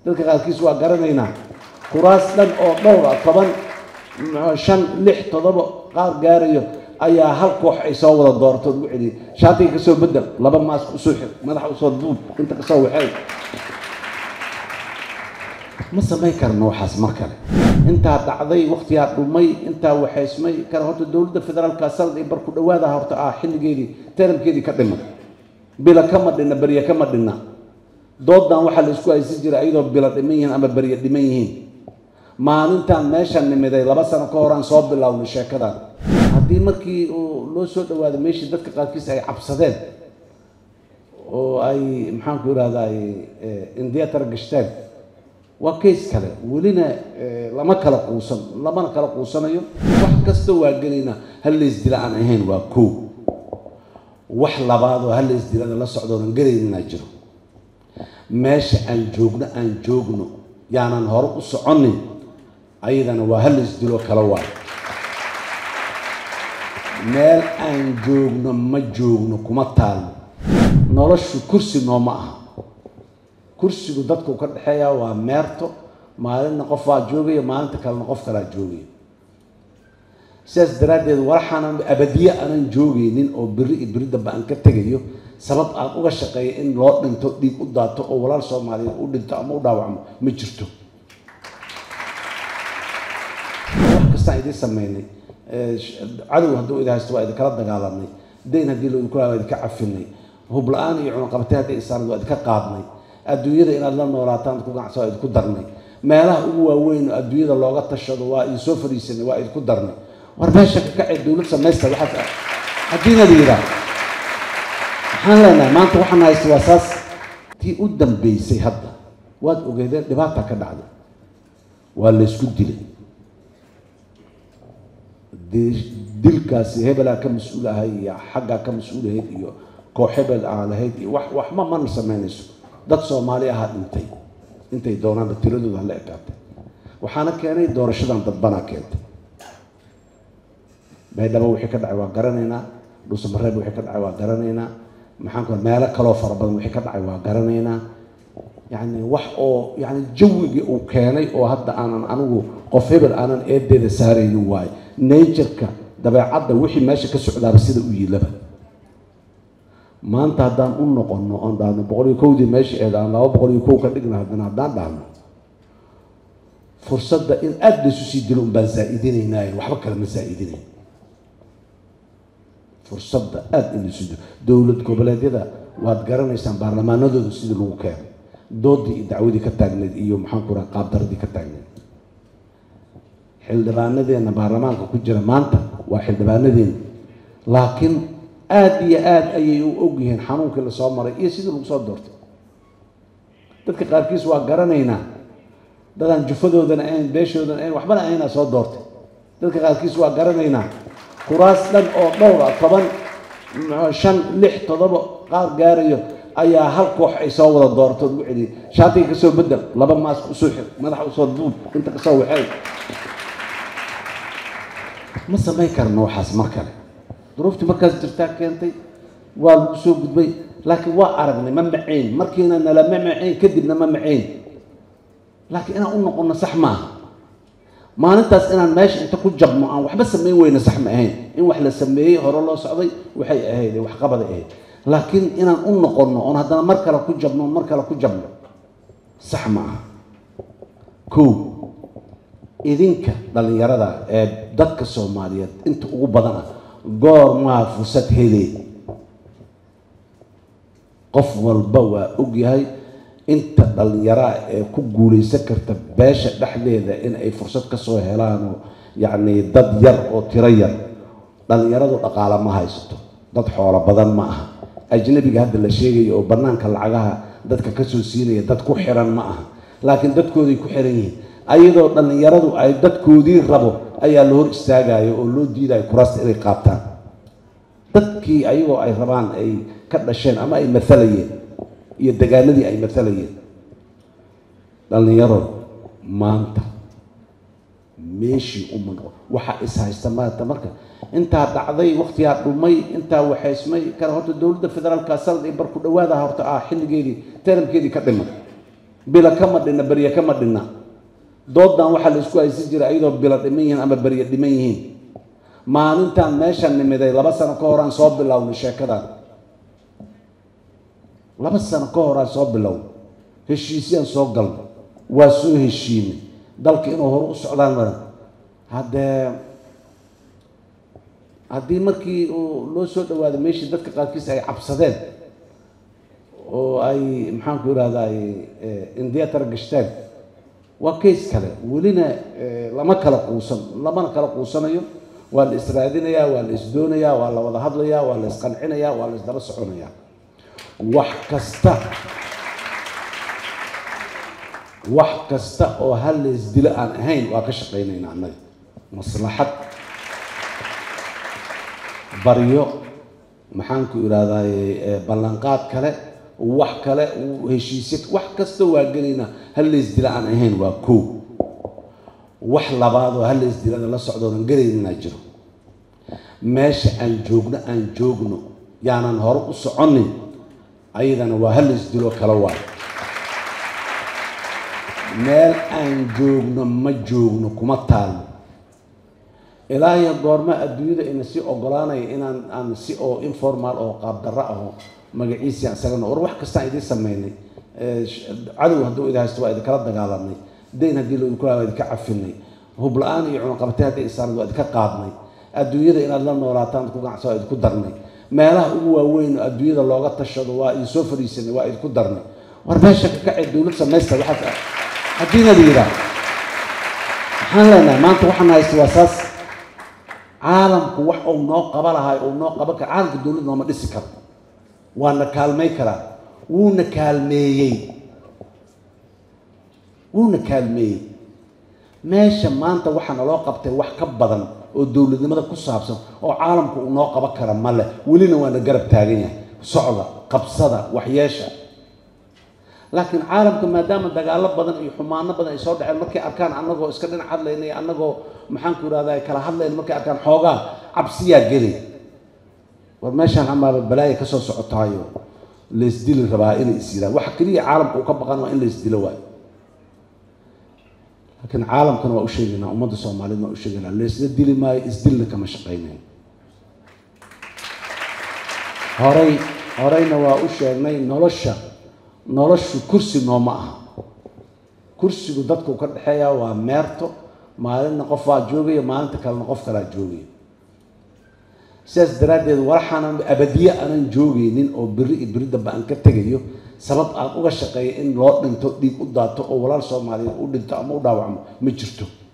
dadka qaarkiis waa garanaynaa kuraas dhan oo dhowr ah 10 5 6 7 qaar gaarayo ayaa hal koox ay soo wada doorto ugu celiyay shaatiga ka soo bedel laba maas u soo xir madaxa u soo duub inta ka soo waxay ma samay karno waxaas mar kale inta dhacday waqtiga dhumay inta waxaysmay kala horta dawladda federaalka sanad ay bar ku dhawaada horta xilligeedii teramkeedii ka dhimay bila kama dhina bariya kama dhina doodan waxa la isku haysan jiray ayadoo bila dhiman yihiin ama bariya dhiman yihiin maalintan meeshan nimiday 2 sano ka hor aan soo bilownay sheekadan haddii markii loo soo dhawaado meeshii dadka qaarkiis ay cabsadeen oo ay maxaan ku yiraahdaa indiya targashteen waa case kale welina lama kala quusanayo wax kasta waa gelina hal lees dila aan ahayn waa koow wax labaad oo hal lees dilada la socdoonan galeynina jiro meesha aan joogno yaanan hore u soconin ayadana waa hal lees dilo kala waa meel aan joogno ma joogno kuma taalo noloshu kursi nooma aha kursigu dadku ka dhaxeeyaa waa meerto maalin qof waa joogay maalinta kale qof kala joogay sidaas daraadeed waxaan abadiye aanan joogaynin oo biri damba aan ka tagayo sabab aan uga shaqeeyo in loo dhinto dhiig u daato oo walaal Soomaaliyeed u dhinto ama u dhaawacmo ma jirto wax kasta ay sameeyeen cadow hadduu idahaysto waa idin kala dagaalamay deyn haddii loo kula idin ka cafinay hub la'aan iyo cunaqabatayn haddii isaan waa idin ka qaadnay adduunyada inaad la noolaataan ku ganacso ay ku darnay meelaha ugu waaweyn adduunyada looga tashado waa in soo fariisanay waa ay ku darnay war meesha ka kacay dawlad sameeysta waxa hadina liira waxaan leenahay maanta waxaan haystaa wasaas tii u dambeysay hadda waad ogeedeen dhibaato ka dhacday waa la isku dilay dilkaasi hebel ka mas'uul ahay ya xagga ka mas'uul ahayd iyo koox hebel aan lahayd wax ma sameynayso dad Soomaali ah intay doonaan tiradooda la ekaatay waxaana keenay doorashadan dad bana keentay baydhabo wixii ka dhacay waa garanaynaa dhuusamareeb wixii ka dhacay waa garanaynaa maxaan ku meelo kale oo fara badan wixii ka dhacay waa garanaynaa yani wax oo yani jawiga uu keenay oo hadda aanan anigu qof hebel aanan eedeeda saaraynin waay nature-ka dabeecadda wixii meesha ka socdaaba sida u yiilaba maanta haddaan u noqono oon dhahno 101 meesha eedaan 201 ka dhigna haddaan dhahno fursadda in aad la isu sii dilo baan zaa'idinaynaa waxba kale ma zaa'idinayn fursadda aad in la isu dilo dawlad goboleedyada waad garanaysaan baarlamaanadooda sida lagu keenay doodii iyo dacwadii ka taagneed iyo maxaan ku raaqab daradii ka taagneed xildhibaanadeena baarlamaanka ku jira maanta waa xildhibaanadeena laakiin aad iyo aad ayay u ogyihiin xanuunkii la soo maray iyo sidii lagu soo doortay dadka qaarkiis waa garanaynaa dadaan jufadoodana ahayn beeshoodana ahayn waxbana ayna soo doortay dadka qaarkiis waa garanaynaa kuraas dhan oo dhowr ah 10 5 6 7 qaar gaarayo ayaa hal koox ay soo wada doorto ugu celiyay shaatiga ka soo bedel laba maas u soo xir madaxa u soo duub inta ka soo waxay ma samay karno waxaas mar kale ظروفتي مركز ترتاح كنتي والسوق دبي لكن وأرجني ما معين مركينا أنا لما معين كدبنا ما معين لكن أنا قلنا صح ما نتاس أنا ماشي أنت كل جب معه وحبس سميه وين صح معين إن وحلا سميه هر الله صعدي وحي هيدا وحقبض لكن أنا قلنا أنا هذا مركلا كل جب مركلا كل جب صح معه كو إذنك دل يردا دتك الصوماليات أنت وبدنا goor ma fursad helay qof walba waa og yahay inta dhalinyaro ee ku guuleysan karta beesha dhaxdeeda in ay fursad ka soo helaan yani dad yar oo tiro yar dhalinyaradu dhaqaale ma haysto dad xoolo badan ma aha ajnabiga hadda la sheegayo oo banaanka lacagaha dadka ka soo siinaya dad ku xiran ma aha laakiin dadkoodii ku xiran yihiin ayadoo dhalinyaradu ay dadkoodii rabo ayaa la hor istaagayo oo loo diidayo kuraasta inay qaataan dadkii ayagoo ay rabaan ay ka dhasheen ama ay mathalayeen iyo deegaanadii ay mathalayeen dhalinyaro maanta meeshii waxa is haysta maanta marka inta dhacday waqtiga dhumay inta waxaysmay kala horta dawladda federaalka sanad ay bar ku dhawaada horta xilligeedii teramkeedii ka dhimay بلا كما دنا بريا كما دنا ضدنا waxa la isku haysan jiray ayadoo bila dhimayeen ama bariya dhimayeen maalintan meeshan nimiday 2 sano ka hor aan soo bilownay sheekadan 2 sano ka hor aan soo bilownay heshiisyan soo galnay waa soo heshiinay dalka inuu hor u socdaan mar haddii markii uu loo soo dhawaado meeshii dadka qaarkiis ay cabsadeen oo ay maxaan ku yiraahdaa indiya targashteen waa case kale welina lama kala quusanayo waa la israadinayaa waa la isdoonayaa waa la wada hadlayaa waa la isqancinayaa waa la isdaba soconayaa wax kasta oo hal la isdilo aan ahayn waa ka shaqaynaynaa annaga maslaxad baryo maxaan ku yiraahdaa ballanqaad kale wax kale heshiisyo wax kasta waa galeynaa hal la isdilo aan ahayn waa koow wax labaad oo hal la isdilo la socdoonan galeynaa jiro meesha aan joogno yaanan hor u soconin ayadana waa hal la isdilo kala waay meel aan joogno ma joogno kuma taalno ilaahay goorma adduunyada in si ogolaanay inaan si oo informal oo qaab darro ah magaciisa asagana wax kasta idin sameeynay cadow hadduu idin haysto waa idin kala dagaalanay deyn haddii loo kula idin ka cafinay hub la'aan iyo cunaqabtay haddii isaan waa idin ka qaadnay adduunyada inaad la noolaataan ku ganacso idin ku darnay meelaha ugu waaweyn adduunyada looga tashado waa idin soo fariisanay waa idin ku darnay war meesha ka kacay dawlad samaysta waxa haddii la yiraahdo waxaan leenahay maanta waxaan haystaa wasaas caalamku wax uu noo qaba lahay uu noo qaba ka caalamka dawlad nooma dhisi karo waana kaalmay karaa wuuna kaalmeeyey meesha maanta waxaana loo qabtay wax ka badan oo dawladnimada ku saabsan oo caalamku uu noo qaba kara male welina waana garab taagan yahay socda qabsada waxyeesha laakiin caalamka maadaama dagaalo badan iyo xumaano badan ay soo dhaceen markay arkaan annagoo iska dhinac hadlaynay annagoo maxaan ku yiraahdaa kala hadlayn markay arkaan xoogaa cabsiyaa gelay war meeshaan ama balaayo ka soo socotaayo la isdili rabaa inay isiraan waxa kaliya caalamku uu ka baqan waa in la isdilo waay laakiin caalamkana waa u sheegaynaa ummadda Soomaaliyeed waa u sheegaynaa la isla dili maayo isdilna kama shaqaynay horeyna waa u sheegnay noloshu kursi nooma aha kursigu dadku ka dhaxeeyaa waa meerto maalinna qof waa joogaya maalinta kalena qof kala joogaya sidaas daraadeed waxaan abadiye aanan joogaynin oo biri damba aan ka tagayo sabab aan uga shaqeeyo in loo dhinto dhiig u daato oo walaal Soomaaliyeed u dhinto ama u dhaawacmo ma jirto